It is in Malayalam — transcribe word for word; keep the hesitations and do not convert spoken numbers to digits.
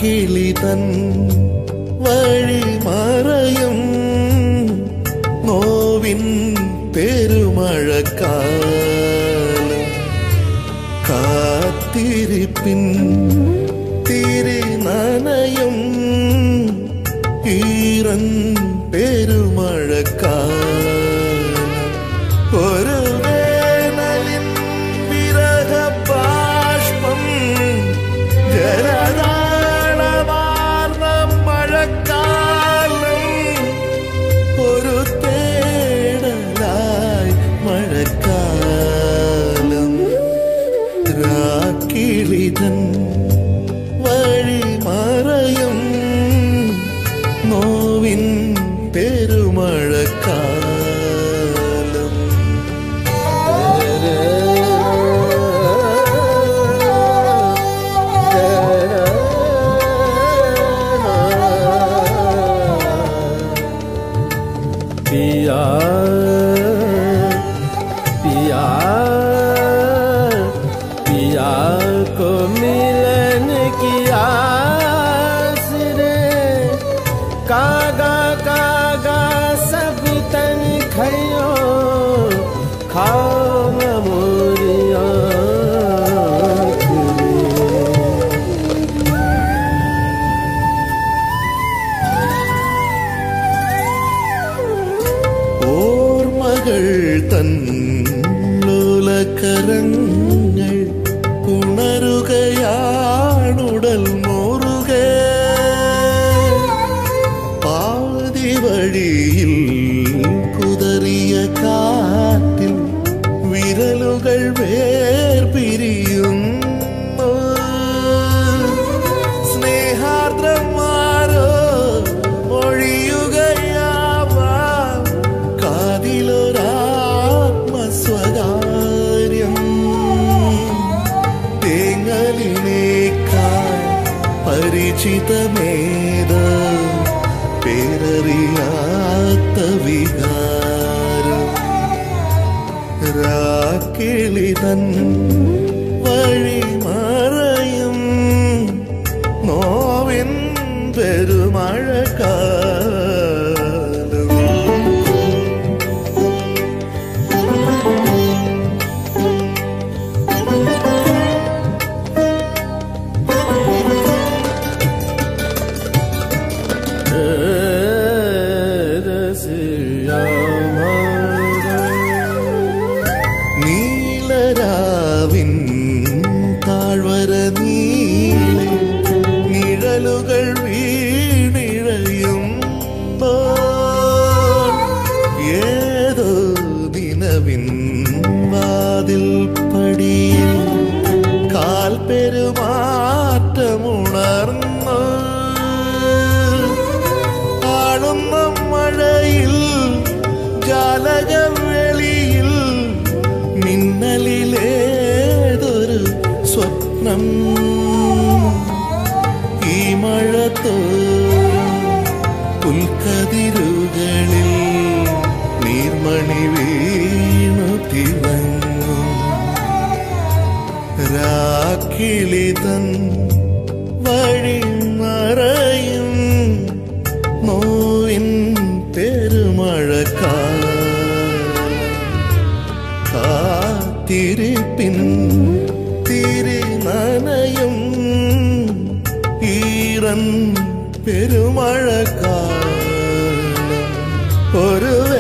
റാക്കിളി തൻ വഴി മറയും നോവിൻ പെരുമഴക്കാലം കാത്തിരിപ്പിൻ തിരി നനയും ഈറൻ പെരുമഴക്കാലം ഒരു വേനലിൻ വിരഹ ബാഷ്പം ജലതാളമാർന്ന മഴക്കാലം ഒരു തേടലായി മഴക്കാലം റാക്കിളി തൻ വഴി മറയും നോവിൻ പെരുമഴക്കാലം पिया पिया पिया को मिलन की आस रे कागा कागा सब तन खयो खाओ न मोरिया തൻ ലോലകരങ്ങൾ ഉണരുകയാണുടൽ മുറുകെ പാതി വഴിയിൽ കുതറിയ കാറ്റിൽ വിരലുകൾ വേർപിരിയുന്നു സ്നേഹാർദ്രമാരോ ഒഴിയുകയാവാം കാതിലൊരാത്മസ്വകാര്യം തേങ്ങലിനേക്കാൾ പരിചിതമേത പേരറിയാത്ത വികാരം റാക്കിളി തൻ വഴി മറയും നോവിൻ പെരുമഴക്കാലം നീലരാവിൻ താഴ്വര നീളെ നിഴലുകൾ വീണിഴയുമ്പോൾ ഏതോ ദിനവിൻ വാതിൽ പടിയിൽ കാൽ പെരുമാറ്റമുണർന്നു ആടുന്ന മഴയിൽ ജാലകവെളിയിൽ മിന്നലിലേതൊരു സ്വപ്നം ഈ മഴത്തോറും പുൽക്കതിരുകളിൽ നീർമണി വീണു തിളങ്ങും റാക്കിളി തൻ വഴി മറയും നോവിൻ പെരുമഴക്കാലം കാത്തിരിപ്പിൻ തിരി നനയും ഈറൻ പെരുമഴക്കാലം ഒരു